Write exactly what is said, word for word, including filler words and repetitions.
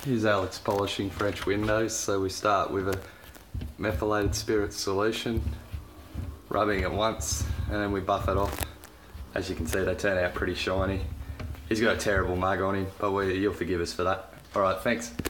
Here's Alex polishing French windows. So we start with a methylated spirit solution, rubbing it once, and then we buff it off. As you can see, they turn out pretty shiny. He's got a terrible mug on him, but we, you'll forgive us for that. All right, thanks.